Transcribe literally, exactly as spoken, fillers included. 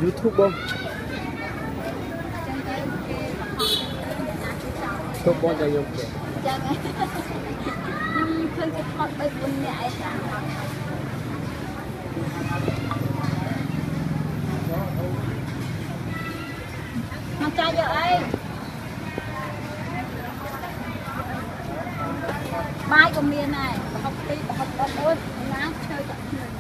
YouTube បងទៅបងតែយកទេចឹងខ្ញុំឃើញគេថតបី4នាក់ឯងចាមកចាយយកអីបាយក៏មានដែរប្រហុកទីប្រហុកអត់អូយណាឆ្លើយតែ